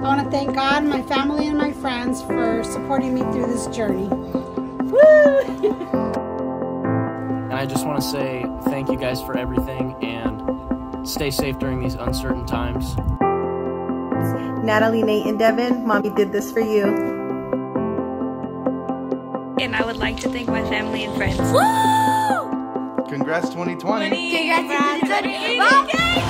want to thank God, my family, and my friends for supporting me through this journey. Woo! And I just want to say thank you guys for everything, and stay safe during these uncertain times. Natalie, Nate, and Devin, Mommy did this for you. And I would like to thank my family and friends. Woo! Congrats 2020. Congrats 2020.